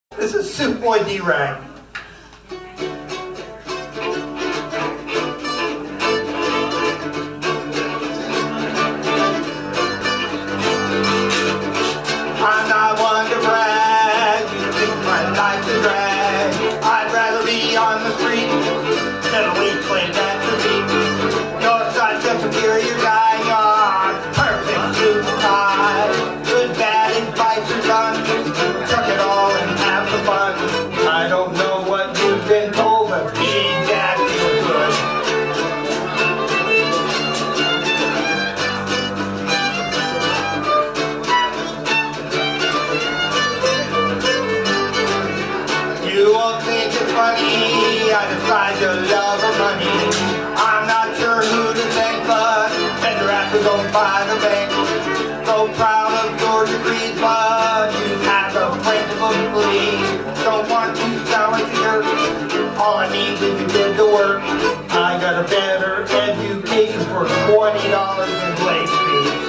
This is Suitboy D-Rag. I'm not one to brag, you think my life's a drag. I'd rather be on the street than a weak playing that to me. You're such a superior guy, you're perfect suit and tie. Good, bad, and fights are done. Chuck it all and have some fun. I don't know what you've been told, but being that feels good. You won't think it's funny, I decide your love of money. I'm not sure who to thank, but better have to go by the bank. So proud of your degrees, but you have the principal belief. Don't want to sound like a jerk, all I need is you did the work. I got a better education for $20 in late fees.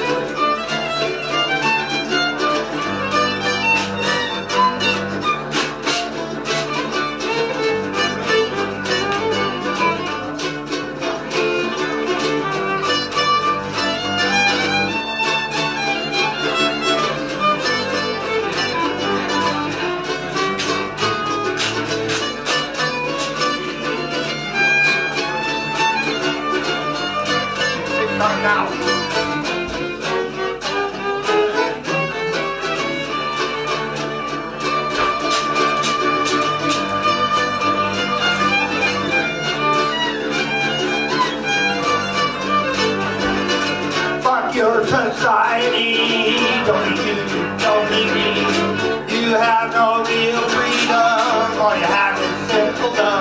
Now. Fuck your society, don't need you, don't need me. You have no real freedom, all you have is simple dumb.